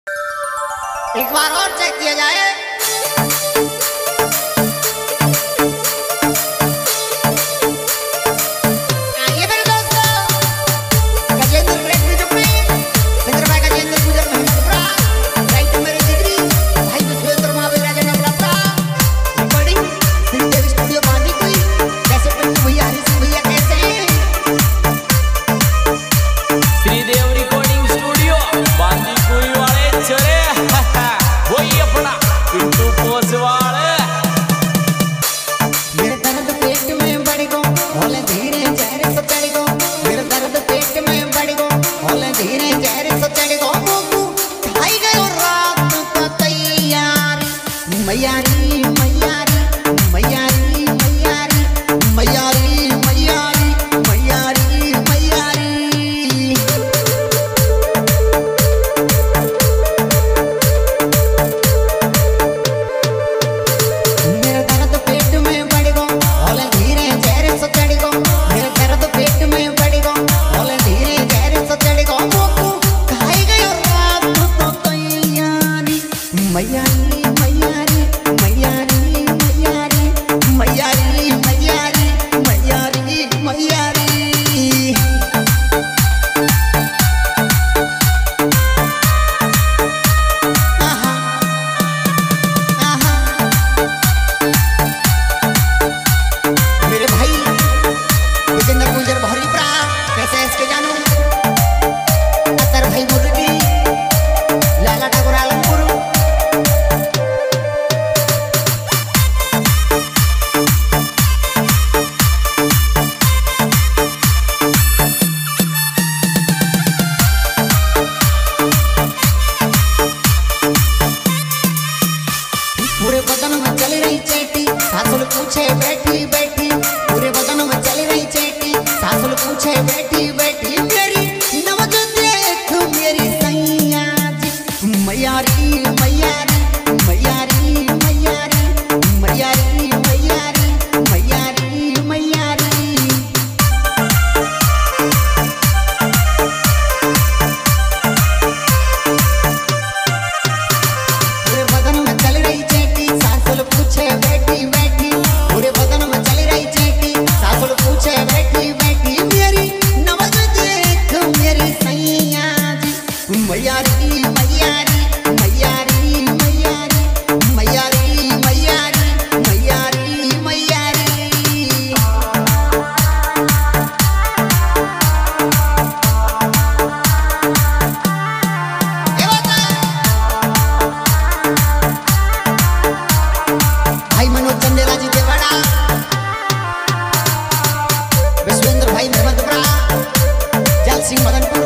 एक बार और चेक किया जाए। मैयारी मैयारी मैयारी मैयारी मैयारी मैयारी मैयारी मैयारी मेरे दर्द पेट में बढ़ गो होले धीरे जहर से चढ़ गो। मेरे दर्द पेट में बढ़ गो होले धीरे जहर से चढ़ गो। मोकू खाई गयो रात तो तैयारी मैयारी पूरे बदन में चल रही चेटी सासुल पूछे बैठी बैठी। पूरे बदन में चल रही चेटी सासुल पूछे बैठी बैठी। मेरी नवज देख मेरी सैया जी मैयारी मैयारी मैयारी मैयारी मैयारी मैयारी मैयारी मैयारी। पूरे बदन में चल रही पूछे बैठी बैठी। पूरे बदन में चली रही चेटी सासुल पूछे बैठी बैठी। मेरी नवज देख मेरी सैया जी मैयारी मैयारी मैयारी मैयारी मैयारी मैयारी मैयारी मैयारी। भाई मनोज चंदेला जी देवाड़ा, विश्वेंद्र भाई मेहमदपुरा, जल सिंह मदनपुर।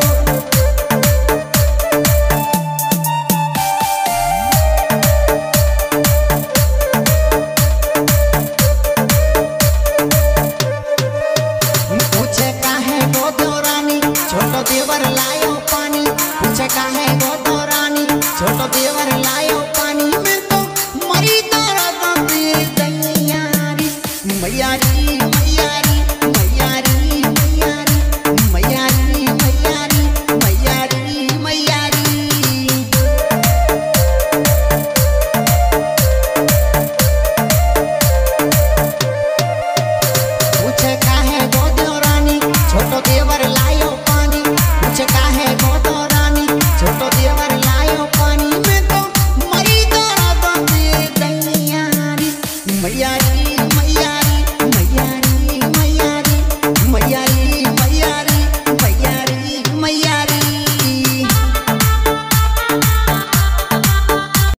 पूछे काहे गो देवरानी छोटो देवर लायो पानी। पूछे काहे गो देवरानी छोटो देवर लायो पानी। मैं तो मरी मैयारी मैयारी मैयारी मैयारी मैयारी मैयारी मैयारी मैयारी। पूछे काहे गो देवरानी छोटो देवर लायो पानी। पूछे काहे गो देवरानी छोटो देवर लायो पानी। मैं तो मरी दर्द दे दैयारी मैयारी